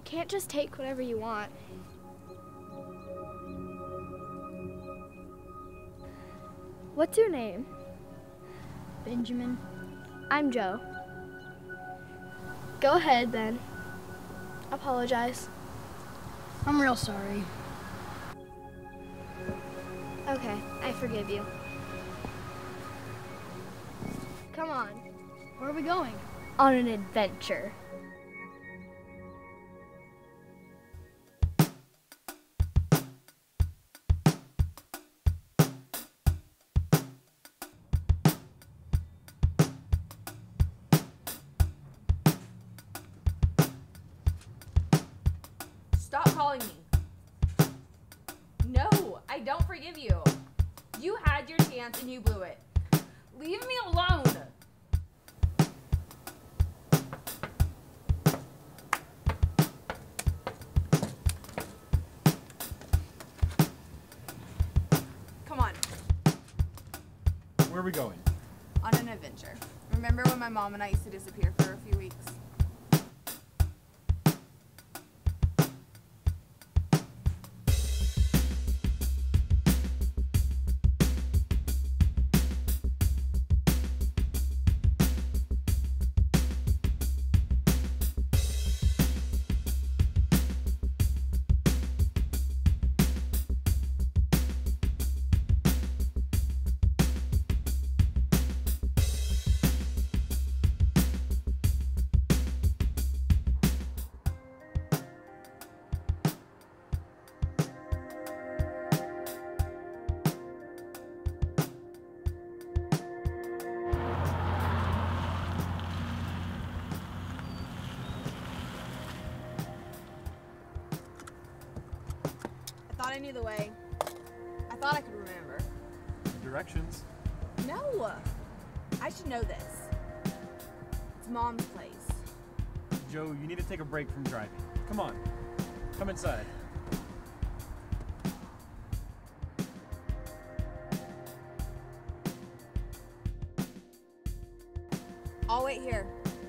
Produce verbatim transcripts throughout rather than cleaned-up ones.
You can't just take whatever you want. What's your name? Benjamin. I'm Joe. Go ahead, then. Apologize. I'm real sorry. Okay, I forgive you. Come on. Where are we going? On an adventure. Stop calling me. No, I don't forgive you. You had your chance and you blew it. Leave me alone. Come on. Where are we going? On an adventure. Remember when my mom and I used to disappear for a few weeks? I thought I knew the way. I thought I could remember. Directions. No! I should know this. It's Mom's place. Joe, you need to take a break from driving. Come on. Come inside. I'll wait here.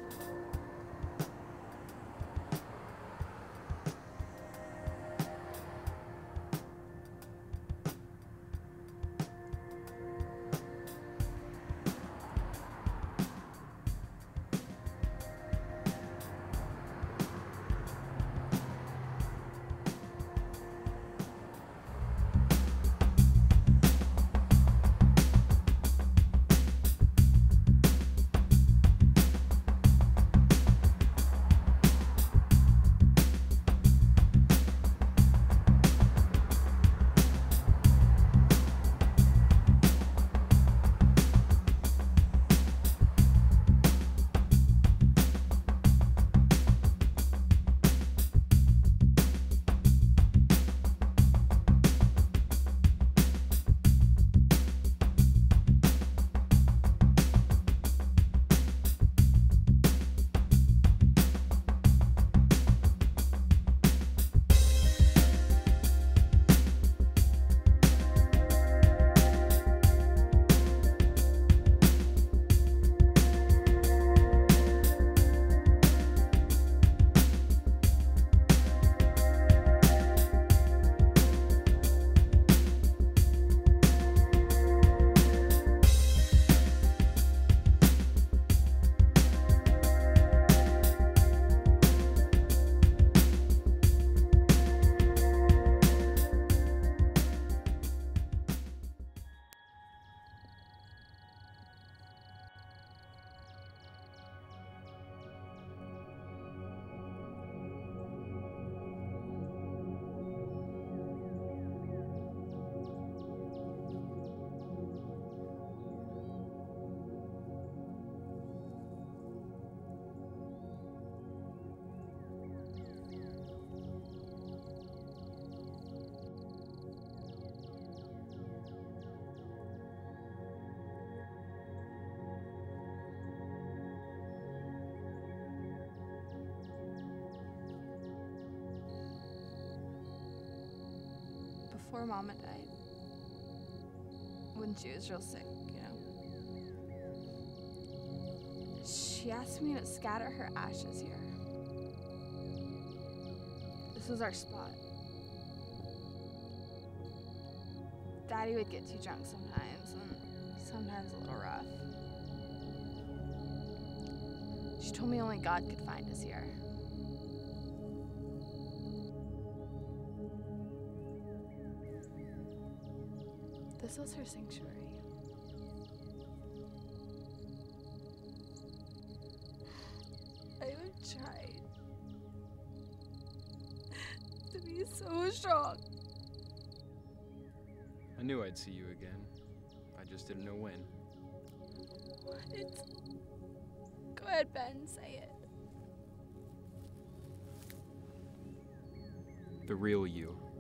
Before Mama died, when she was real sick, you know, she asked me to scatter her ashes here. This was our spot. Daddy would get too drunk sometimes, and sometimes a little rough. She told me only God could find us here. This was her sanctuary. I have tried to be so strong. I knew I'd see you again. I just didn't know when. It's... Go ahead, Ben, say it. The real you.